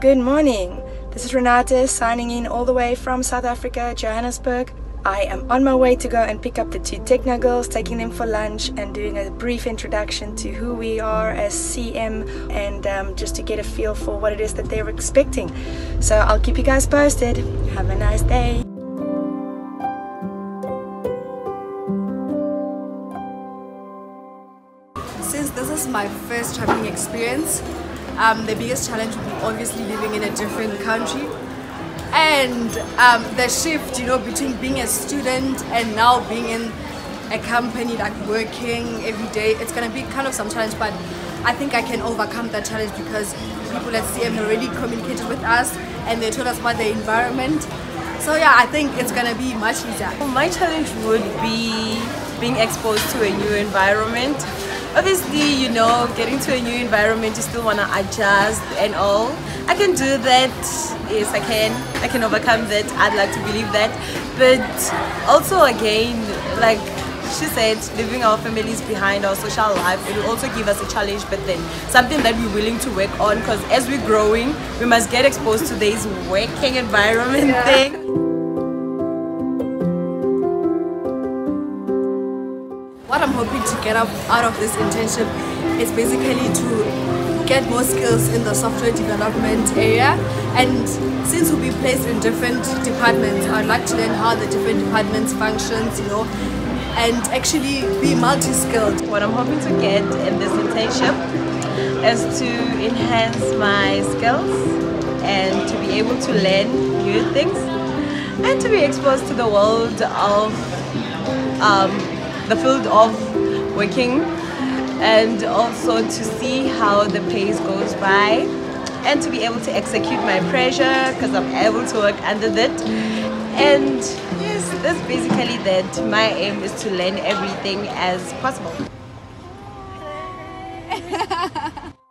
Good morning. This is Renate signing in all the way from South Africa, Johannesburg. I am on my way to go and pick up the two Techno Girls, taking them for lunch and doing a brief introduction to who we are as CM and just to get a feel for what it is that they're expecting. So I'll keep you guys posted. Have a nice day. Since this is my first traveling experience, the biggest challenge would be obviously living in a different country. And the shift, between being a student and now being in a company, like working every day, it's going to be kind of some challenge, but I think I can overcome that challenge because people at CM already communicated with us and they told us about the environment. So yeah, I think it's going to be much easier. My challenge would be being exposed to a new environment. Obviously, getting to a new environment, you still want to adjust and all. I can do that. Yes, I can overcome that. I'd like to believe that. But also again, like she said, leaving our families behind, our social life, it will also give us a challenge, but then something that we're willing to work on, because as we're growing, we must get exposed to this working environment thing. What I'm hoping to get out of this internship is basically to get more skills in the software development area, and since we'll be placed in different departments, I'd like to learn how the different departments functions, and actually be multi-skilled. What I'm hoping to get in this internship is to enhance my skills and to be able to learn new things and to be exposed to the world of the field of working, and also to see how the pace goes by and to be able to execute my pressure because I'm able to work under that. And yes, that's basically that. My aim is to learn everything as possible.